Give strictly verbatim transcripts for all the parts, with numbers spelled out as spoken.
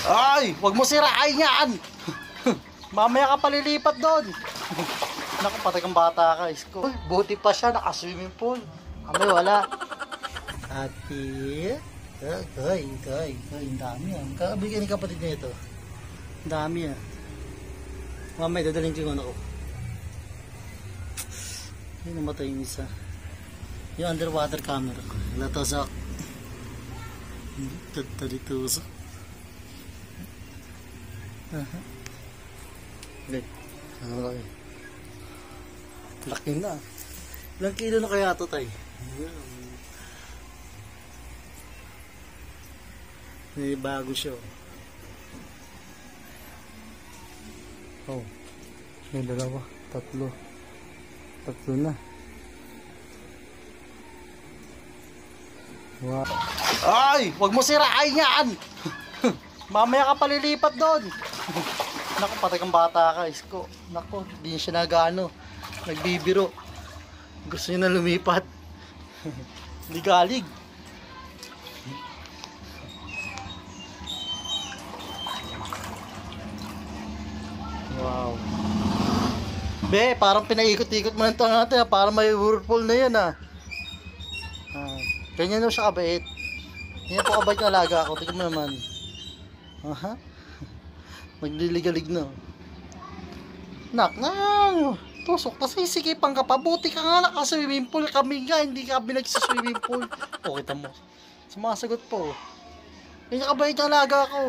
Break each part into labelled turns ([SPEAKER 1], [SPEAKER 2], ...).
[SPEAKER 1] Ay, wag mo sirain yan. Mamaya ka palilipat doon. Naku, patay kang bata ka, isko. Buti pa siya, naka-swimming pool. Kami wala. Ate, ay, ay, ay, ang dami yan. Kabigyan ni kapatid niya ito. Ang dami yan. Mamaya, dadaling ko yung ano ko. Ay, namatay yung isa. Yung underwater camera ko. Natasak. Talitusok. Aha. Okay. Ano laki? Laki na. Ilang kilo na kaya ito, tay? May bago siya. Oh. May dalawa. Tatlo. Tatlo na. Wow. Ay! Wag mo sirain yan! Mamaya ka palilipat doon. Naku, patay kang bata ka, isko. Naku, hindi siya nagano. Nagbibiro. Gusto niya na lumipat. Hindi galig. Wow. Be, parang pinaikot-ikot mo ng tanga natin. Parang may whirlpool na yan ah. Ah, ganyan na siya kabait. Ganyan po kabait yung alaga ako. Tingnan mo naman. Aha. Magliligalig na. Nak, nang tusok, kasi sikipan ka pa. Buti ka nga naka-swimming pool. Kami nga, hindi ka binag-swimming pool. O, kita mo. Sumasagot po. Ganyan kabait yung alaga ko.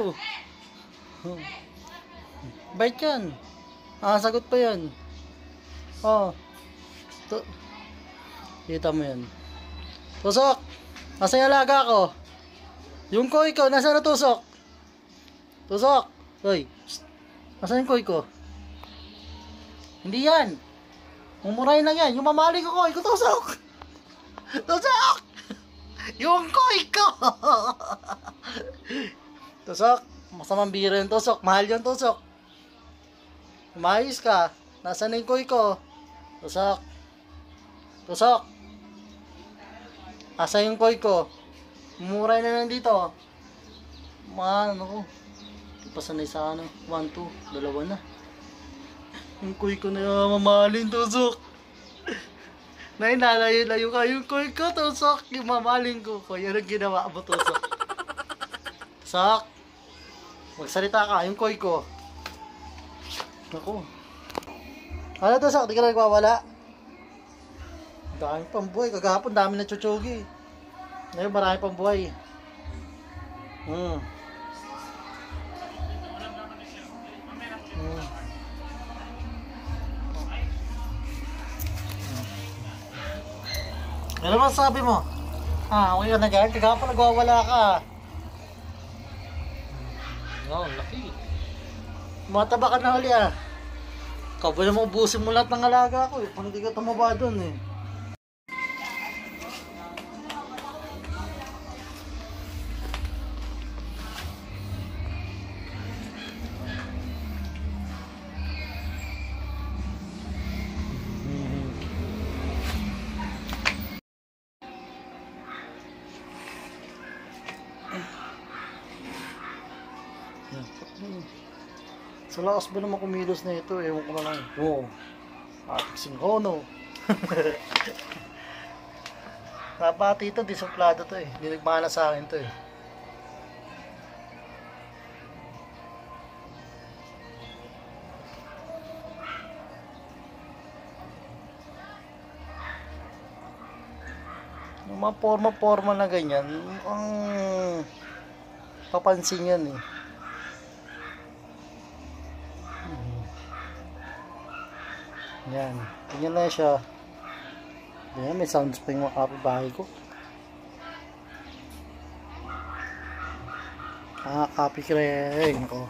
[SPEAKER 1] Bait yan. Ah, sagot pa yan. Oh. To. Kita mo yan. Tusok. Nasa yung alaga ko. Yung koi ko, nasa na tusok? Tusok. Hoy. Nasa yung koi ko? Hindi yan. Mumurahin lang yan. Yung mamali ko koi ko, tusok. Tusok. Yung koi ko. Tusok. Masamang biro yung tusok. Mahal yung tusok. Umayos ka. Nasaan na yung koi ko? Tusok. Tusok. Asa yung koi ko? Mumuray na nandito. Man, ako. Pasanay sa ano. One, two. Dalawa na. Yung koi ko na mamahalin, tusok. Nay, nalayo-layo ka. Yung koi ko, tusok. Yung mamahalin ko. Kaya anong ginawa mo, tusok? Tusok. Magsalita ka. Yung koi ko. Ako. Ano tusok? Di ka na nagwawala? Dami pang buhay. Kagahapon dami na chuchugi. Ngayon marami pang buhay. Hmm. Hmm. Ano ba sabi mo? Ah, okay ka na dyan? Kagahapon nagwawala ka. No, laki. Mataba ka na huli ah. Kabala mo ubusin mo lahat ng alaga ko eh. Pag hindi ka tumaba dun eh. Sa lakas ba naman kumilos na ito? Ewan ko na lang. Wow. Ating singhono. Napati ito. Disumplado to eh. Hindi nagmana sa akin to eh. Yung mga forma-forma na ganyan, ang papansin yan eh. Yan, tingnan na siya. Yan, may sounds pa yung mga kapitbahay ko. Ah, copyright ko.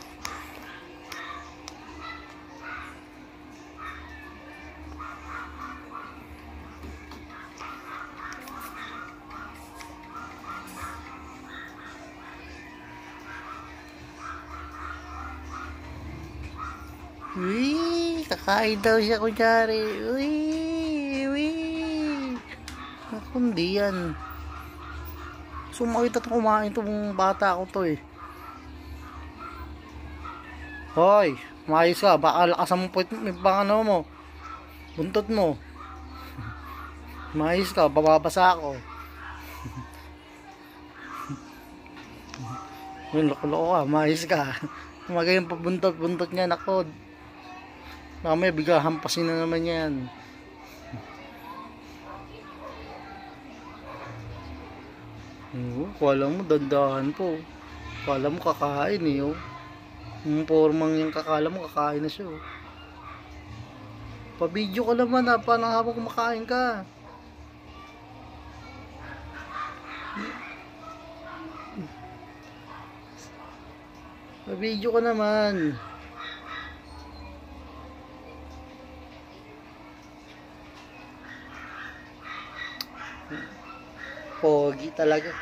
[SPEAKER 1] Uy, kakain daw siya kunyari. Uy, uy. Ako hindi yan. So makita ito kumain itong bata ko to eh. Hoy, maayos ka. Baka lakasan mo po yung pang ano mo. Buntot mo. Maayos ka, bababasa ako. Yung loko-loko ka, maayos ka. Magayang pabuntot-buntot niya, nako. Mamaya bigla hampasin na naman yan. Oh, kala mo dandahan po. Kala mo kakain eh, oh. Yung formang yung kakala mo kakain na siya, oh. Pa-video ka naman ha, paano habang kumakain ka? Pa-video ka naman. Pogi talaga.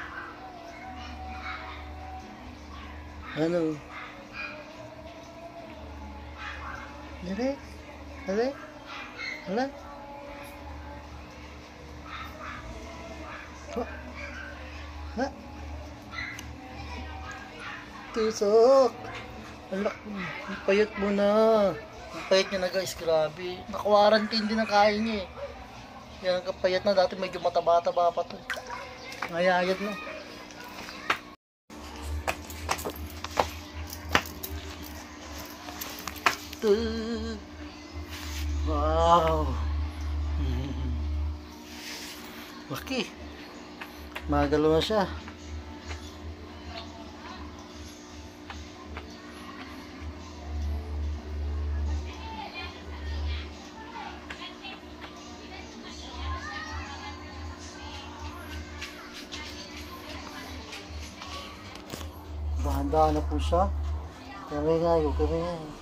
[SPEAKER 1] Ano? Dere? Dere? Hala? Ha? Ha? Tusok! Alak, ang payat mo na. Ang payat niya na guys, grabe. Naka-quarantine din ang kain niya eh. Yan ang kapayat na, dati medyo mataba-taba pa to. Ngayayat na. Ito. Wow. Laki. Magalo na siya. Dahan-dahan na po siya. Kami nga yun, kami nga yun.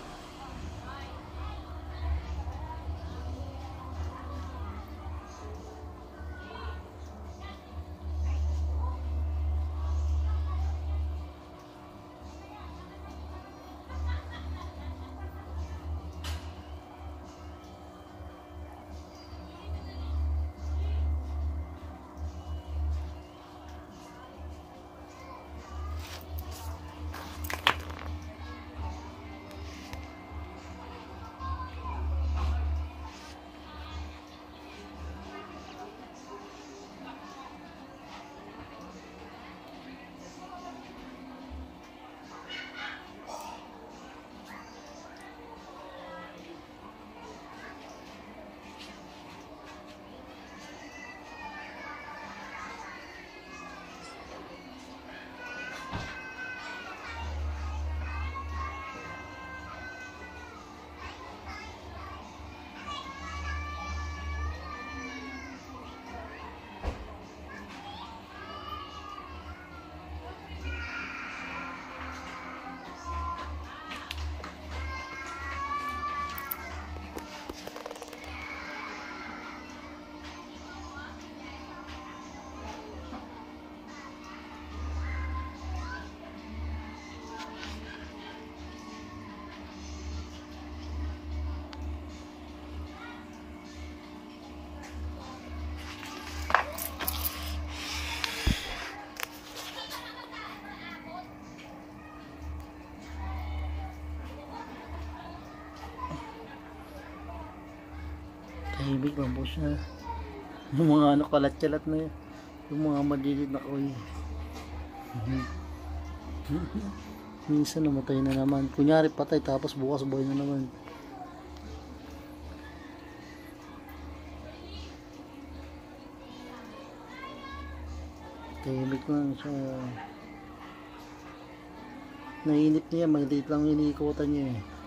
[SPEAKER 1] Tahimik lang po siya. Yung mga ano kalat-kalat na yun. Yung mga malilit na koy. Minsan namatay na naman. Kunyari patay tapos bukas buhay na naman. Tahimik lang siya. Nainip niya, maliit lang yung iniikutan niya eh.